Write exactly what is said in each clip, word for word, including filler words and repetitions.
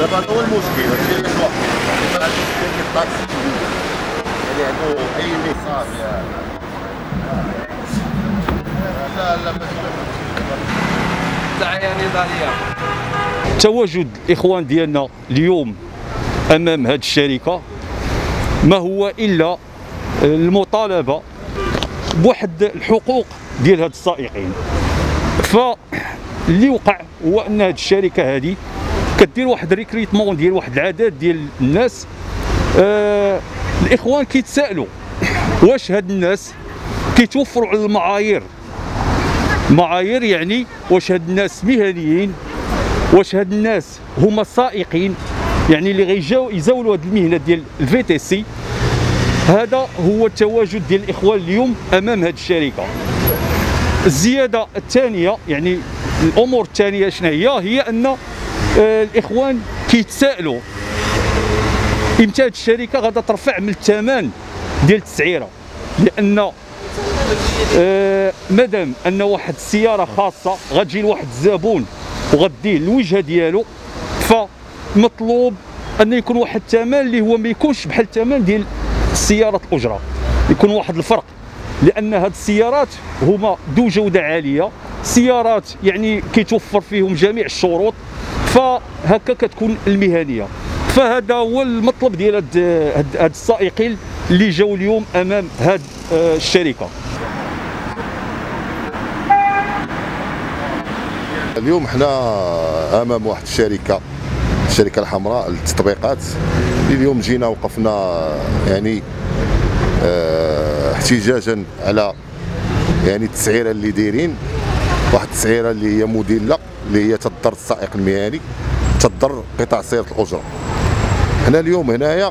دابا هذا هو المشكل، هادشي علاش واحد دابا المشكل ديال الطاكسي يعني عنده اي ميساج لا لا دعايه نضاليه. تواجد الاخوان ديالنا اليوم امام هذه الشركه ما هو الا المطالبه بواحد الحقوق ديال هاد السائقين. فاللي وقع هو ان هاد الشركه هذه كدير واحد الريكريتمون ديال واحد العدد ديال الناس. آه الاخوان كيتسائلوا واش هاد الناس كيتوفروا على المعايير، معايير يعني واش هاد الناس مهنيين، واش هاد الناس هما سائقين يعني اللي غيجاو يزاولوا هاد المهنه ديال الفي تي سي. هذا هو التواجد ديال الاخوان اليوم امام هاد الشركه. الزياده الثانيه يعني الامور الثانيه شنو هي؟ هي ان آه الاخوان كيتسائلوا امتى هاد الشركه غادا ترفع من الثمن ديال التسعيره، لان آه مادام ان واحد السياره خاصه غتجي لواحد الزبون وغديه الوجهه ديالو، فمطلوب ان يكون واحد الثمن اللي هو ما يكونش بحال الثمن ديال السيارات الاجره، يكون واحد الفرق، لان هاد السيارات هما ذو جوده عاليه، سيارات يعني كيتوفر فيهم جميع الشروط، فهكا كتكون المهنيه. فهذا هو المطلب ديال هاد هاد السائقين اللي جاوا اليوم امام هاد الشركه. اليوم حنا امام واحد الشركه، الشركه الحمراء للتطبيقات، اللي اليوم جينا وقفنا يعني اه احتجاجا على يعني التسعيره اللي دايرين، واحد التسعيره اللي هي مدله، اللي هي تضر السائق المهني، تضر قطاع سير الاجره. حنا اليوم هنايا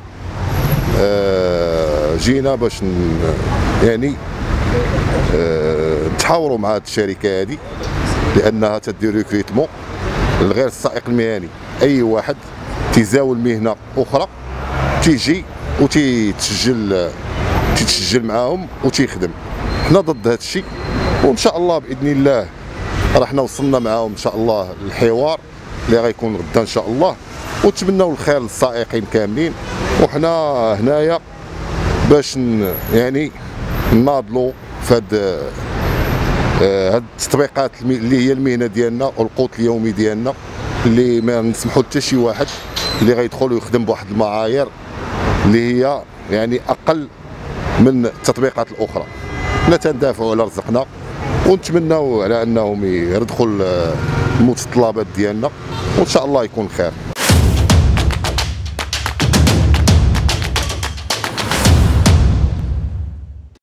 اه جينا باش يعني اه نتحاوروا مع هذه الشركه هذه، لانها تدير ريكريتمون لغير السائق المهني، اي واحد تيزاول مهنه اخرى تيجي وتيتسجل تيتسجل معاهم وتيخدم. حنا ضد هذا الشيء، وان شاء الله باذن الله راه حنا وصلنا معاهم ان شاء الله الحوار اللي غيكون غدا ان شاء الله، ونتمنوا الخير للسائقين كاملين. وحنا هنايا باش يعني ناضلوا في هاد هاد التطبيقات اللي هي المهنه ديالنا والقوت اليومي ديالنا، اللي ما نسمحوا حتى شي واحد اللي غيدخل ويخدم بواحد المعايير اللي هي يعني اقل من التطبيقات الاخرى. حنا تندافعوا على رزقنا ونتمناو على انهم يردخوا المتطلبات ديالنا، وان شاء الله يكون خير.